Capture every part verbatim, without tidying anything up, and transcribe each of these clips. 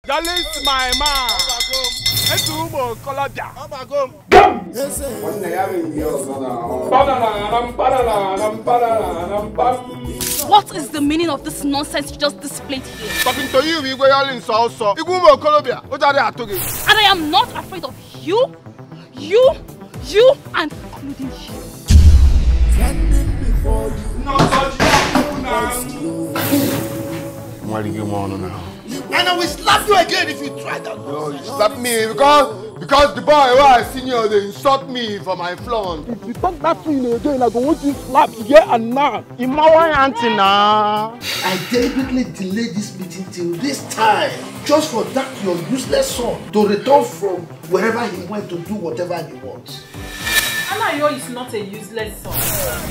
That is my man. It's Umo Colombia. What is the meaning of this nonsense you just displayed here? Talking to you, we go all in so so. Umo Colombia. What are they at again? And I am not afraid of you, you, you, and including you. No such now. What do you want now? And I will slap you again if you try that. No, you slap me because because the boy who I senior they insult me for my flaunt. If you talk that thing again, I go want you slap here and now. In my one auntie now. I deliberately delayed this meeting till this time, just for that your useless son to return from wherever he went to do whatever he wants. Anayo is not a useless son.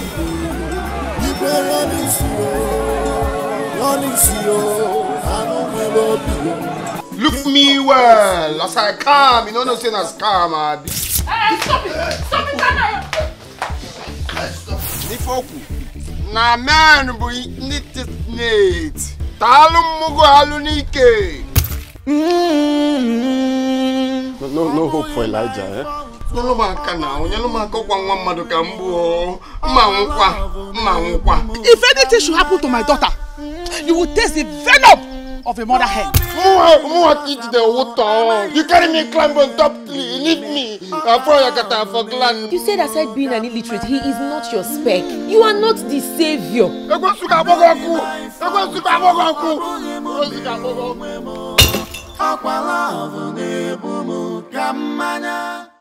Look me well, as I come, you know no saying as calm, Abi. Hey, stop it! Stop it, Anayo! Nifoku, na man bu nit nit. Talu mugo halunike. No, no hope for Elijah, eh? No, no man can now. You no man go one one madu kambu. Mankwa, mankwa. If anything should happen to my daughter, you will taste the venom of a mother hen. You carry me climb on top, leave me. For gland. You said aside being an illiterate, he is not your spec. You are not the savior.